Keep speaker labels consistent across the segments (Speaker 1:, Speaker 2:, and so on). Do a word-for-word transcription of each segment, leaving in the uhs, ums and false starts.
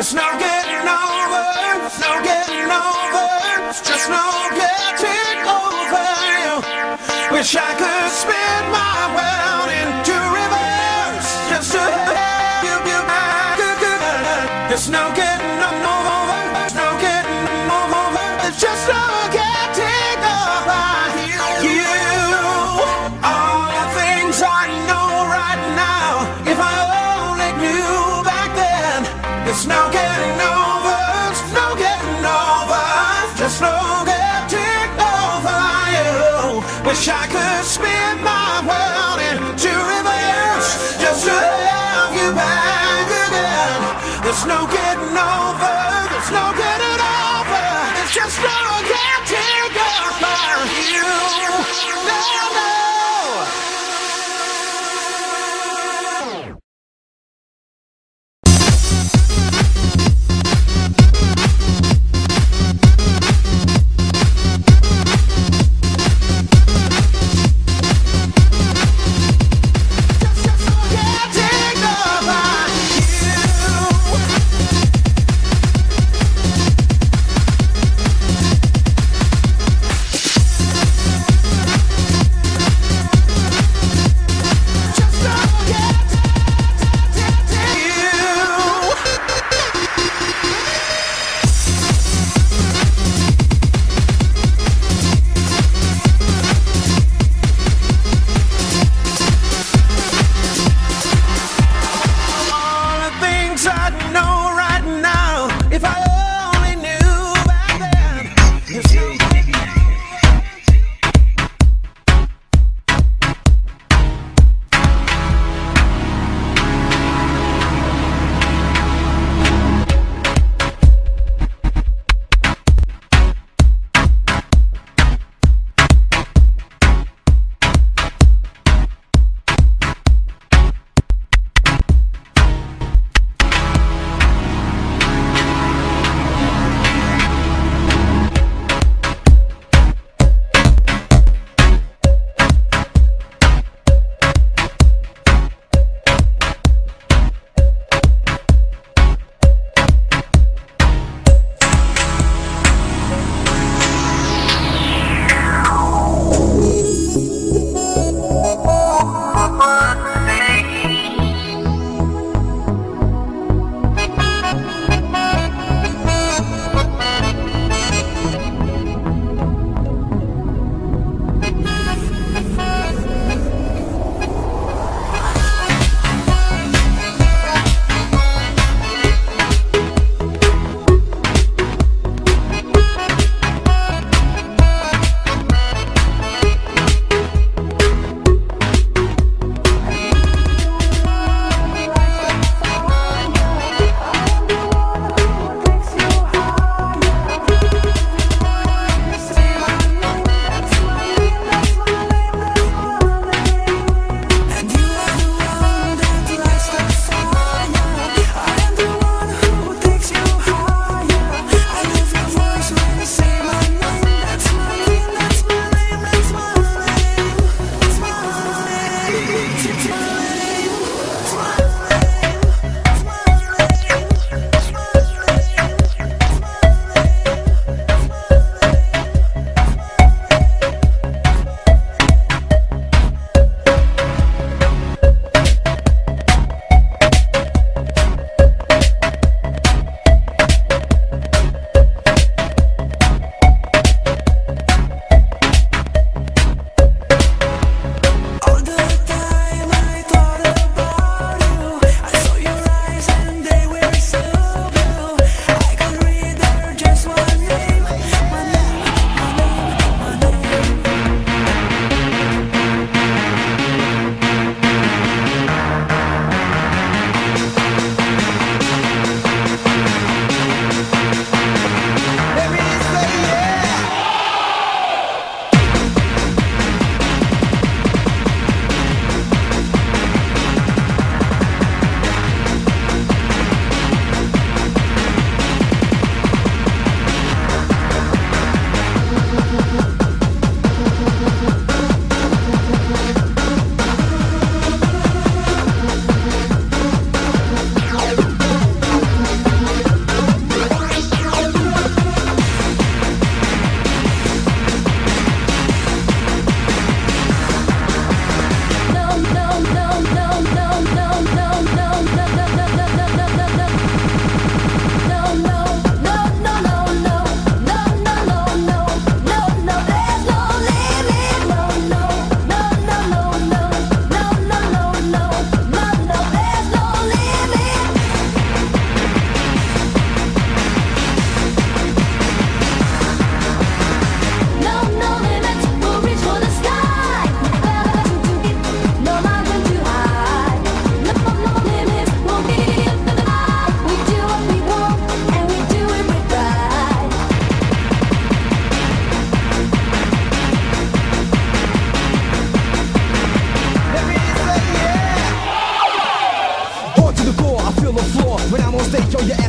Speaker 1: There's no getting over, there's no getting over, it's just no getting over you. Wish I could spin my world into reverse, just to have you, you back. There's no getting over, there's no getting over, there's just no getting over you. All the things I know right now, if I only knew back then. There's no getting over, there's no getting over, just no getting over you. Wish I could spin my world into reverse, just to have you back again. There's no getting over, there's no getting over, there's just no getting over you. No, no.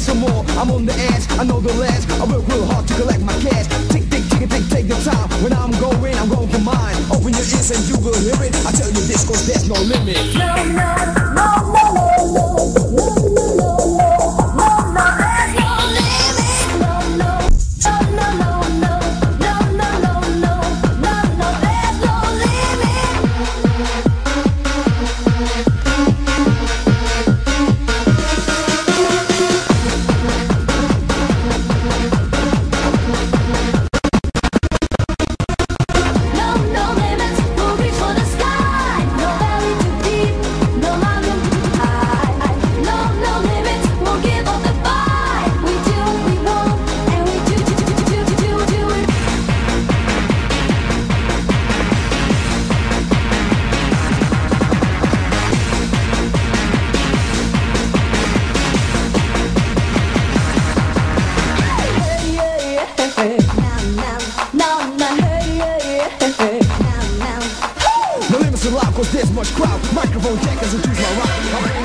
Speaker 2: some more. I'm on the edge, I know the last. I work real hard to collect my cash. Tick, tick, tick, tick, take the time. When I'm going, I'm going for mine. Open your ears and you will hear it. I tell you this, cause there's no limit.
Speaker 3: No, no, no, no, no, no, no, no, no, no, no, there's no limit. No, no, no, no, no, no, no, no, no, no, no, there's no limit. No, no limits, we'll reach for the sky. No valley too deep, no mountain too high. No, no limits, won't give up the fight. We do what we want, and we do, do, do, do, do, do, do it. Hey, yeah, yeah. Now, now, now, now, hey, yeah, yeah. Now, now.
Speaker 2: No limits allowed, cause there's much crowd. Microphone checkers and choose my route.